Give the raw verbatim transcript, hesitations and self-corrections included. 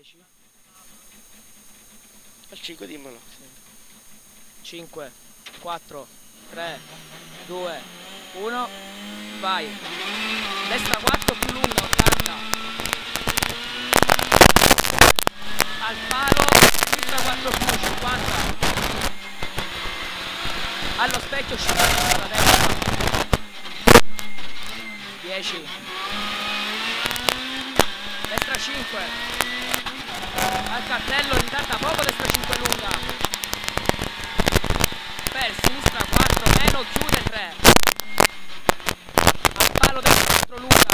dieci. Al cinque dimmelo. Sì. cinque, quattro, tre, due, uno, vai. Destra quattro più lunga, ottanta. Al faro, sinistra quattro più, cinquanta. Allo specchio, cinquanta alla destra. dieci. Destra cinque. Al cartello, intanto poco, destra cinque lunga. Per sinistra quattro, meno, chiude tre. Al palo destra quattro lunga.